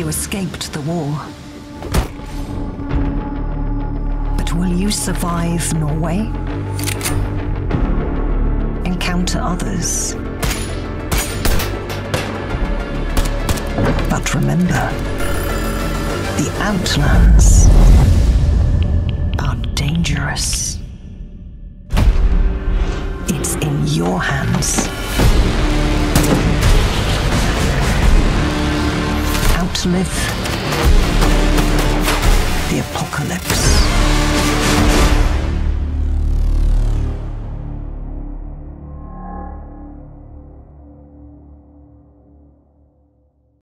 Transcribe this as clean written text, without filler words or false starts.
escaped the war. But will you survive Norway? Encounter others? But remember, the Outlands are dangerous. It's in your hands. Outlive the apocalypse.